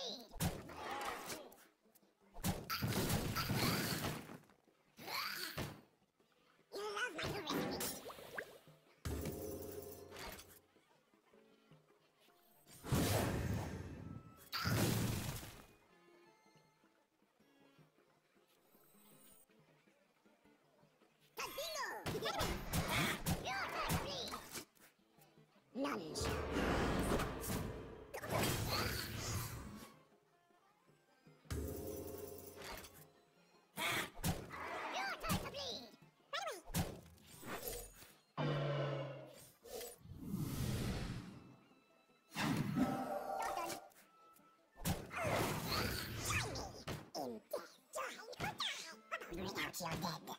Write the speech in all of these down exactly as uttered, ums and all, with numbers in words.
None shall you're dead.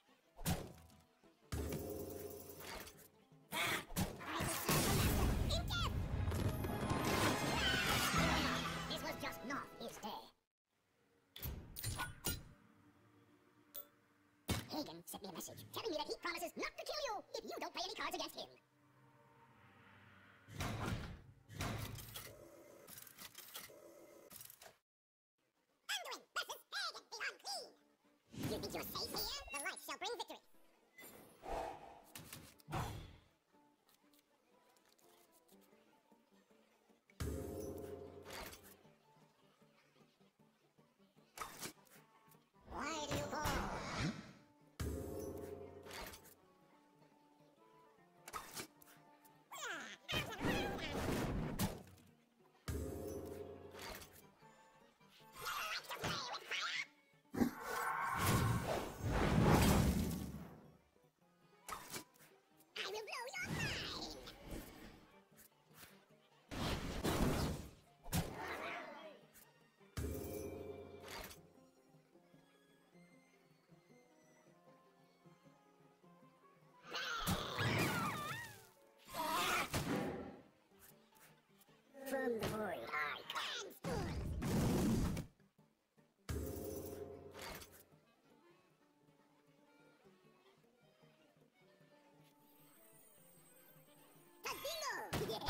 This was just not his day. Hagen sent me a message telling me that he promises not to kill you if you don't play any cards against him. Undoing versus Hagen, the unclean. You think you're safe here? The light shall bring victory. Why do you call? From the void, I come. Bingo! Yeah.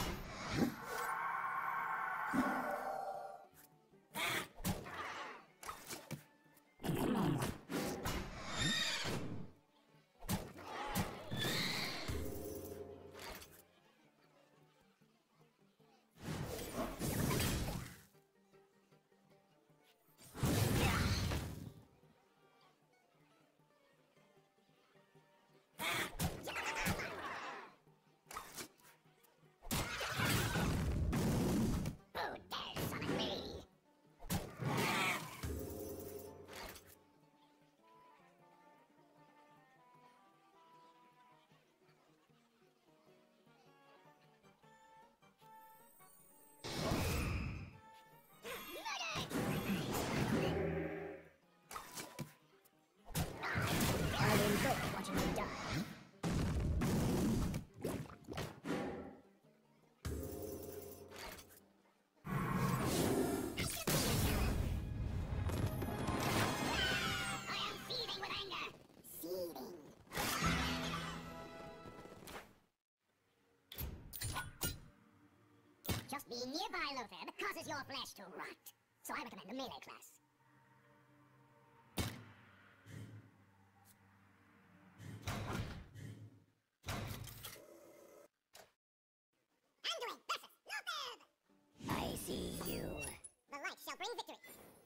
Just being nearby, Lothar, causes your flesh to rot. So I recommend the melee class. Anduin versus Lothar! I see you. The light shall bring victory.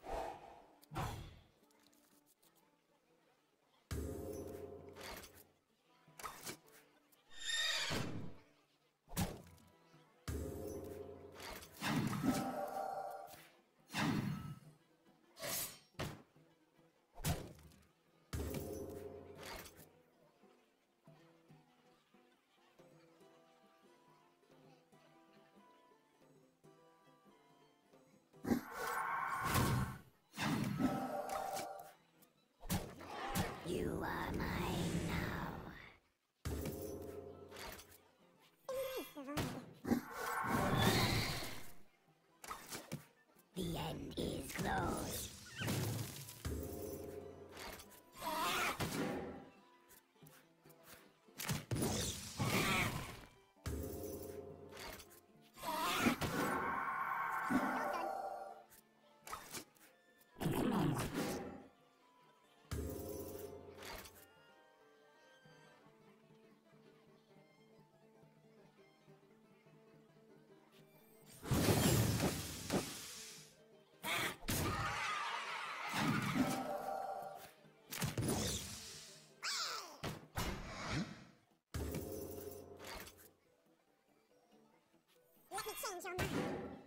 You are mine now. The end is close. me change your mind.